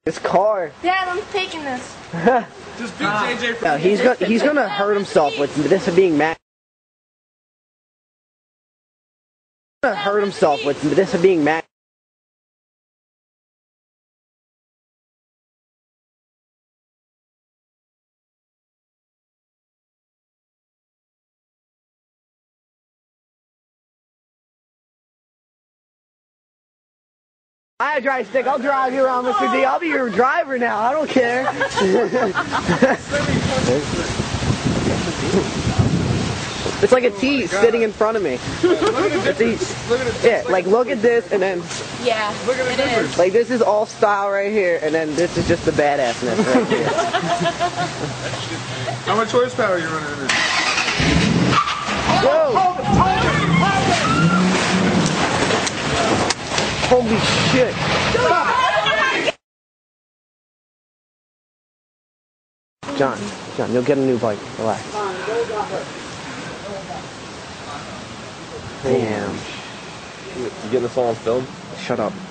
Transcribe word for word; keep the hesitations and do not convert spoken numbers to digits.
This car. Dad, I'm taking this. Just beat J J for No, he's gonna he's gonna hurt himself with this being mad. Gonna hurt himself with this being mad. I had a dry stick. I'll drive you around, Mister D. I'll be your driver now. I don't care. It's like a T sitting in front of me. It's each, yeah, like look at this and then Yeah, it is. like this is all style right here, and then this is just the badassness right here. How much horsepower are you running in this? Whoa! Holy shit! John, John, you'll get a new bike. Relax. Damn. You getting this all on film? Shut up.